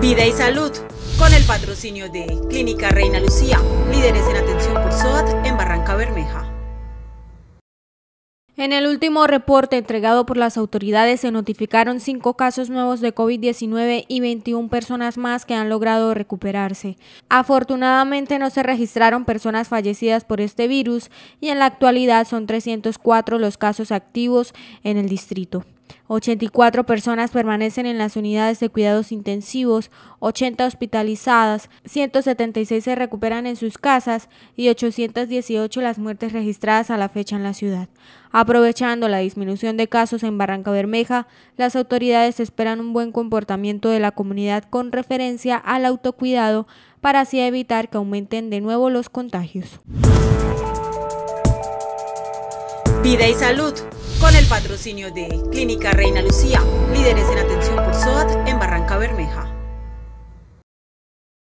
Vida y salud, con el patrocinio de Clínica Reina Lucía, líderes en atención por SOAT en Barrancabermeja. En el último reporte entregado por las autoridades se notificaron 5 casos nuevos de COVID-19 y 21 personas más que han logrado recuperarse. Afortunadamente no se registraron personas fallecidas por este virus y en la actualidad son 304 los casos activos en el distrito. 84 personas permanecen en las unidades de cuidados intensivos, 80 hospitalizadas, 176 se recuperan en sus casas y 818 las muertes registradas a la fecha en la ciudad. Aprovechando la disminución de casos en Barrancabermeja, las autoridades esperan un buen comportamiento de la comunidad con referencia al autocuidado para así evitar que aumenten de nuevo los contagios. Vida y salud, con el patrocinio de Clínica Reina Lucía, líderes en